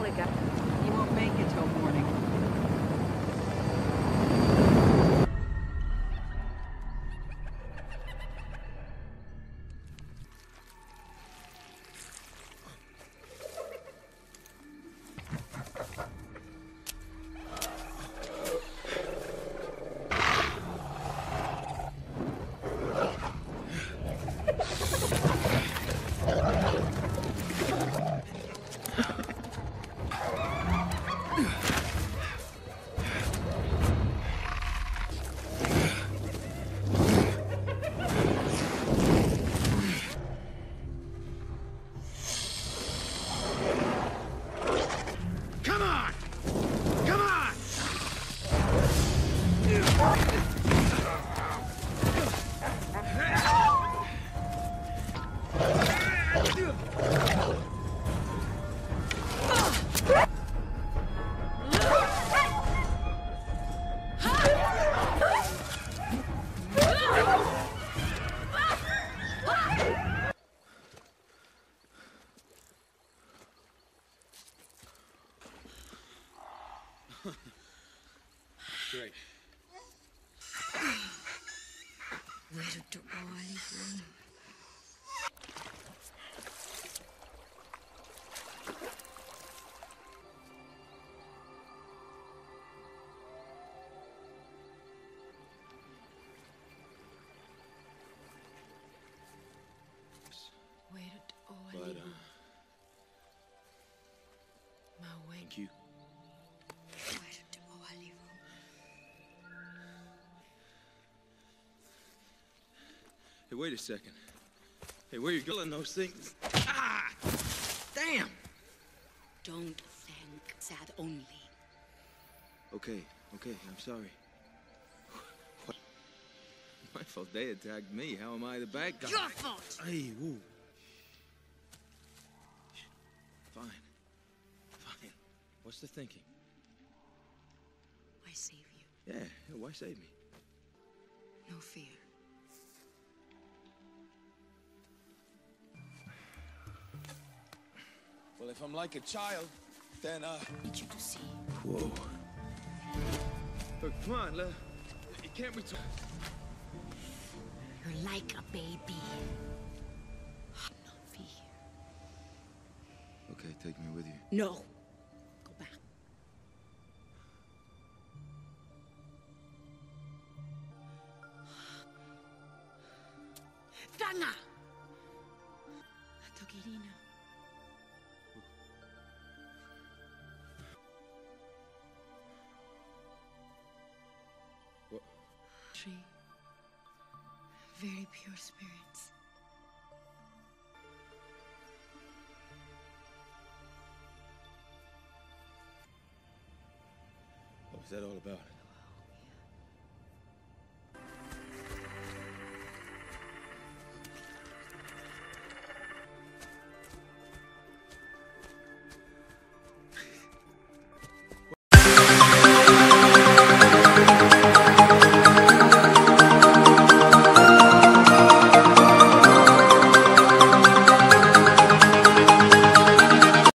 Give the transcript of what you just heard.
Molly got... He won't make it till morning. Great. Where do I go? Where do I But, go? My way. thank you. Where do I live? Hey, wait a second. Hey, where you going those things? Ah! Damn! Don't thank Sad only. Okay, I'm sorry. What? My fault they attacked me. How am I the bad guy? Your fault! Hey, woo. Fine. What's the thinking? I save you. Yeah, why save me? No fear. Well, if I'm like a child, then, Need you to see. Whoa. Look, come on, you can't be... You're like a baby. Not fear. Okay, take me with you. No. Go back. Tanga! Togirina. What? Tree. Very pure spirits. What was that all about?